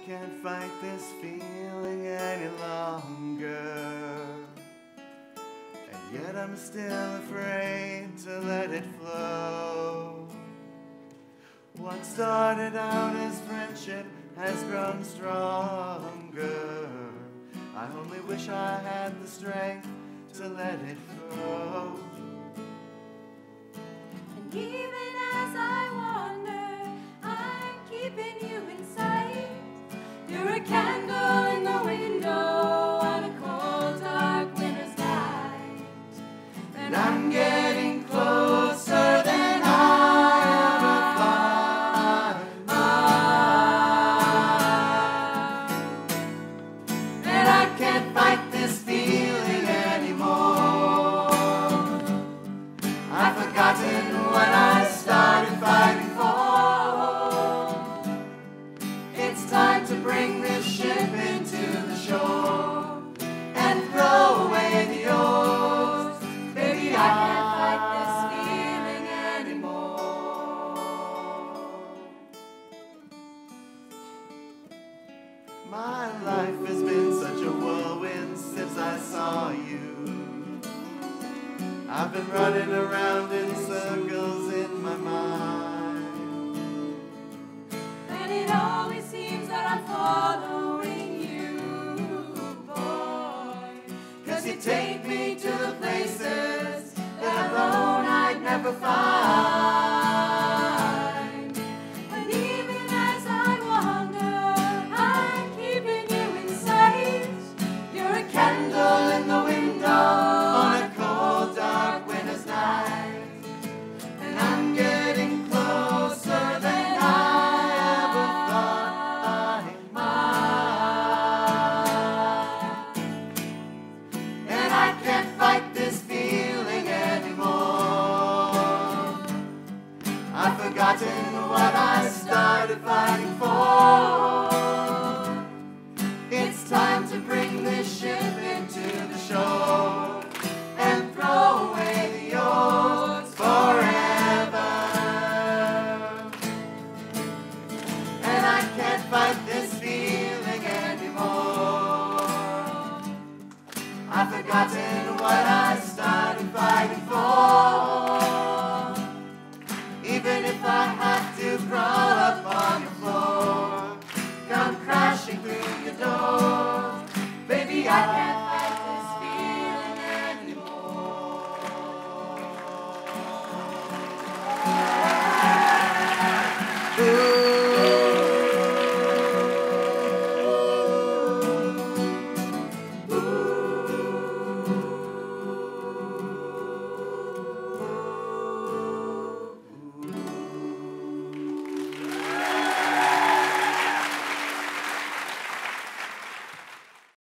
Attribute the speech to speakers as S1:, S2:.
S1: Can't fight this feeling any longer, and yet I'm still afraid to let it flow. What started out as friendship has grown stronger. I only wish I had the strength to let it flow.
S2: And even as I wander, I'm keeping you in sight. You're a candle in the window on a cold, dark winter's night.
S1: And I'm getting closer than I ever thought. And I can't fight this feeling anymore. I've forgotten what I started fighting for. It's time to bring this ship into the shore and throw away the oars. Baby, I can't fight this feeling anymore. My life has been such a whirlwind since I saw you. I've been running around in circles in my mind,
S2: And it always seems that I'm following you, boy.
S1: 'cause you take me to the places that alone I'd never find.